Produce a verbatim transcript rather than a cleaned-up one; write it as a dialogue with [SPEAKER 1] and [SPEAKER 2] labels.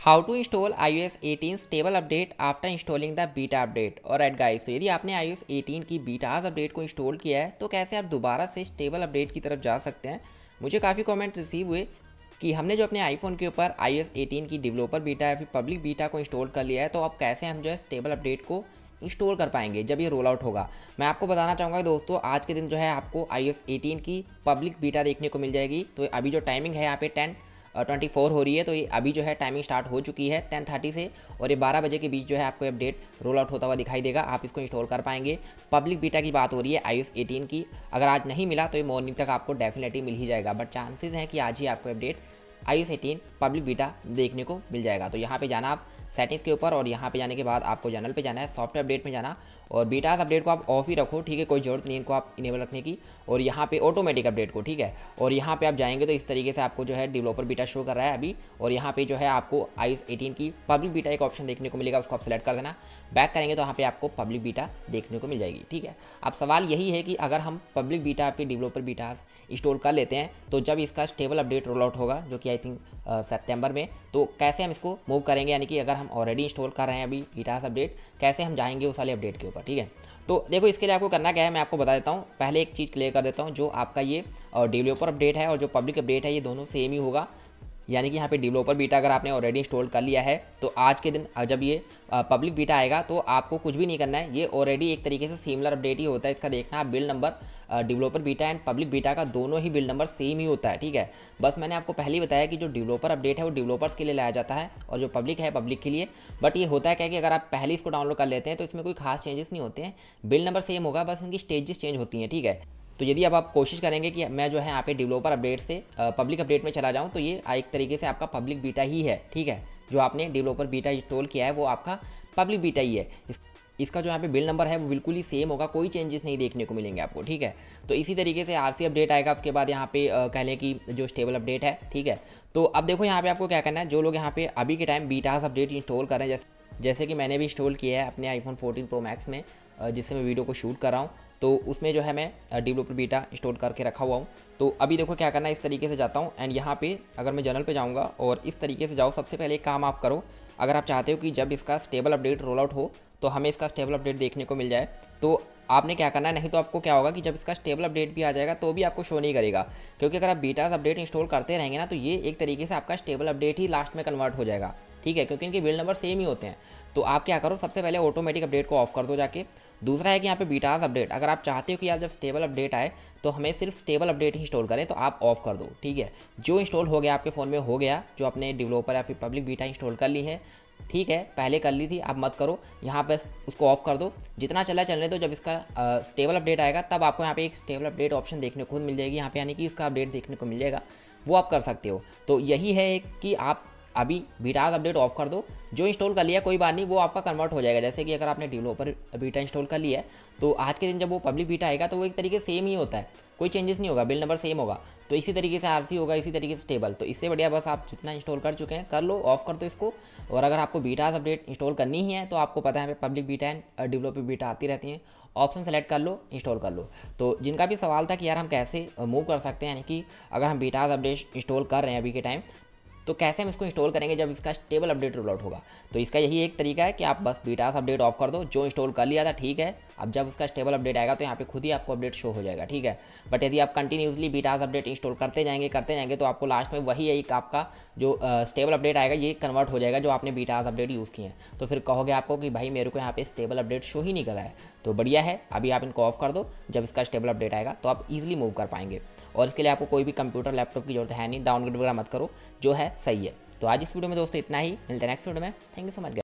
[SPEAKER 1] How to install I O S eighteen stable update after installing the beta update. और एट guys, तो यदि आपने आई ओ एस एटीन की betas update को इंस्टॉल किया है तो कैसे आप दोबारा से स्टेबल अपडेट की तरफ जा सकते हैं। मुझे काफ़ी कमेंट रिसीव हुए कि हमने जो अपने आईफोन के ऊपर आई ओ एस एटीन की डेवलपर बीटा या फिर पब्लिक बीटा को इंस्टॉल कर लिया है, तो अब कैसे हम जो है स्टेबल अपडेट को इंस्टॉल कर पाएंगे जब ये रोल आउट होगा। मैं आपको बताना चाहूँगा दोस्तों, आज के दिन जो है आपको आई ओ एस एटीन की पब्लिक बीटा देखने को मिल जाएगी। तो अभी जो टाइमिंग है यहाँ पे टेन ट्वेंटी फोर हो रही है, तो ये अभी जो है टाइमिंग स्टार्ट हो चुकी है टेन थर्टी से, और ये बारह बजे के बीच जो है आपको अपडेट रोल आउट होता हुआ दिखाई देगा। आप इसको इंस्टॉल कर पाएंगे। पब्लिक बीटा की बात हो रही है आई ओ एस एटीन की। अगर आज नहीं मिला तो ये मॉर्निंग तक आपको डेफिनेटली मिल ही जाएगा, बट चांसेस हैं कि आज ही आपको update I O S eighteen public beta देखने को मिल जाएगा। तो यहाँ पे जाना आप सेटिंग्स के ऊपर, और यहाँ पे जाने के बाद आपको जनरल पे जाना है, सॉफ्टवेयर अपडेट में जाना, और बीटास अपडेट को आप ऑफ ही रखो, ठीक है, कोई जरूरत नहीं इनको आप इनेबल रखने की। और यहाँ पे ऑटोमेटिक अपडेट को, ठीक है, और यहाँ पे आप जाएंगे तो इस तरीके से आपको जो है डेवलपर बीटा शो कर रहा है अभी, और यहाँ पे जो है आपको आई ओ एस एटीन की पब्लिक बीटा एक ऑप्शन देखने को मिलेगा, उसको आप सेलेक्ट कर देना। बैक करेंगे तो यहाँ पे आपको पब्लिक बीटा देखने को मिल जाएगी, ठीक है। अब सवाल यही है कि अगर हम पब्लिक बीटा फिर डेवलपर बीटास इंस्टॉल कर लेते हैं तो जब इसका स्टेबल अपडेट रोल आउट होगा, जो कि आई थिंक सितंबर में, तो कैसे हम इसको मूव करेंगे। यानी कि अगर हम ऑलरेडी इंस्टॉल कर रहे हैं अभी बीटास अपडेट, कैसे हम जाएंगे उस वाले अपडेट के ऊपर, ठीक है। तो देखो, इसके लिए आपको करना क्या है मैं आपको बता देता हूँ। पहले एक चीज़ क्लियर कर देता हूँ, जो आपका ये डेवलपर अपडेट है और जो पब्लिक अपडेट है ये दोनों सेम ही होगा। यानी कि यहाँ पे डेवलपर बीटा अगर आपने ऑलरेडी इंस्टॉल कर लिया है तो आज के दिन जब ये पब्लिक बीटा आएगा तो आपको कुछ भी नहीं करना है। ये ऑलरेडी एक तरीके से सिमिलर अपडेट ही होता है। इसका देखना आप build number, developer beta and public beta का दोनों ही बिल्ड नंबर सेम ही होता है, ठीक है। बस मैंने आपको पहले ही बताया कि जो डेवलपर अपडेट है वो डेवलपर्स के लिए लाया जाता है और जो पब्लिक है पब्लिक के लिए। बट ये होता है क्या कि अगर आप पहले इसको डाउनलोड कर लेते हैं तो इसमें कोई खास चेंजेस नहीं होते हैं, बिल्ड नंबर सेम होगा, बस इनकी स्टेजेस चेंज होती हैं, ठीक है। तो यदि अब आप कोशिश करेंगे कि मैं जो है यहाँ पे डेवलपर अपडेट से पब्लिक अपडेट में चला जाऊँ, तो ये एक तरीके से आपका पब्लिक बीटा ही है, ठीक है। जो आपने डेवलपर बीटा इंस्टॉल किया है वो आपका पब्लिक बीटा ही है। इस, इसका जो यहाँ पे बिल नंबर है वो बिल्कुल ही सेम होगा, कोई चेंजेस नहीं देखने को मिलेंगे आपको, ठीक है। तो इसी तरीके से आरसी अपडेट आएगा, उसके बाद यहाँ पे कह लें कि जो स्टेबल अपडेट है, ठीक है। तो अब देखो यहाँ पे आपको क्या करना है, जो लोग यहाँ पे अभी के टाइम बीटास अपडेट इंस्टॉल कर रहे हैं, जैसे जैसे कि मैंने भी इंस्टॉल किया है अपने आईफोन फोर्टीन प्रो मैक्स में, जिससे मैं वीडियो को शूट कर रहा हूँ, तो उसमें जो है मैं डेवलपर बीटा इंस्टॉल करके रखा हुआ हूँ। तो अभी देखो क्या करना है, इस तरीके से जाता हूँ एंड यहाँ पे अगर मैं जनरल पे जाऊँगा और इस तरीके से जाओ, सबसे पहले एक काम आप करो, अगर आप चाहते हो कि जब इसका स्टेबल अपडेट रोल आउट हो तो हमें इसका स्टेबल अपडेट देखने को मिल जाए, तो आपने क्या करना है। नहीं तो आपको क्या होगा कि जब इसका स्टेबल अपडेट भी आ जाएगा तो भी आपको शो नहीं करेगा, क्योंकि अगर आप बीटास अपडेट इंस्टॉल करते रहेंगे ना तो ये एक तरीके से आपका स्टेबल अपडेट ही लास्ट में कन्वर्ट हो जाएगा, ठीक है, क्योंकि इनके बिल्ड नंबर सेम ही होते हैं। तो आप क्या करो, सबसे पहले ऑटोमेटिक अपडेट को ऑफ कर दो जाके। दूसरा है कि यहाँ पे बीटास अपडेट, अगर आप चाहते हो कि यार जब स्टेबल अपडेट आए तो हमें सिर्फ स्टेबल अपडेट ही इंस्टॉल करें, तो आप ऑफ कर दो, ठीक है। जो इंस्टॉल हो गया आपके फ़ोन में हो गया, जो आपने डेवलपर या फिर पब्लिक बीटा इंस्टॉल कर ली है, ठीक है, पहले कर ली थी, अब मत करो, यहाँ पर उसको ऑफ कर दो, जितना चला चलने दो। जब इसका स्टेबल अपडेट आएगा तब आपको यहाँ पे एक स्टेबल अपडेट ऑप्शन देखने को मिल जाएगी, यहाँ पे यानी कि उसका अपडेट देखने को मिल जाएगा, वो आप कर सकते हो। तो यही है कि आप अभी बीटास अपडेट ऑफ कर दो, जो इंस्टॉल कर लिया कोई बात नहीं, वो आपका कन्वर्ट हो जाएगा। जैसे कि अगर आपने डेवलपर बीटा इंस्टॉल कर लिया है तो आज के दिन जब वो पब्लिक बीटा आएगा तो वो एक तरीके से सेम ही होता है, कोई चेंजेस नहीं होगा, बिल नंबर सेम होगा। तो इसी तरीके से आरसी होगा, इसी तरीके से स्टेबल। तो इससे बढ़िया बस आप जितना इंस्टॉल कर चुके हैं कर लो, ऑफ कर दो इसको। और अगर आपको बीटास अपडेट इंस्टॉल करनी ही है तो आपको पता है public beta and developer beta आती रहती हैं, ऑप्शन सेलेक्ट कर लो, इंस्टॉल कर लो। तो जिनका भी सवाल था कि यार हम कैसे मूव कर सकते हैं, यानी कि अगर हम बीटास अपडेट इंस्टॉल कर रहे हैं अभी के टाइम, तो कैसे हम इसको इंस्टॉल करेंगे जब इसका स्टेबल अपडेट रोल आउट होगा। तो इसका यही एक तरीका है कि आप बस बीटास अपडेट ऑफ कर दो, जो इंस्टॉल कर लिया था, ठीक है। अब जब उसका स्टेबल अपडेट आएगा तो यहाँ पे खुद ही आपको अपडेट शो हो जाएगा, ठीक है। बट यदि आप कंटिन्यूसली बीटास अपडेट इंस्टॉल करते जाएंगे करते जाएंगे तो आपको लास्ट में वही एक आपका जो स्टेबल अपडेट आएगा ये कन्वर्ट हो जाएगा, जो आपने बीटास अपडेट यूज़ किए हैं। तो फिर कहोगे आपको कि भाई मेरे को यहाँ पे स्टेबल अपडेट शो ही नहीं करा है। तो बढ़िया है, अभी आप इनको ऑफ कर दो, जब इसका स्टेबल अपडेट आएगा तो आप ईजिली मूव कर पाएंगे। और इसके लिए आपको कोई भी कंप्यूटर लैपटॉप की जरूरत है नहीं, डाउनलोड वगैरह मत करो, जो है सही है। तो आज इस वीडियो में दोस्तों इतना ही, मिलते हैं नेक्स्ट वीडियो में। Thank you so much.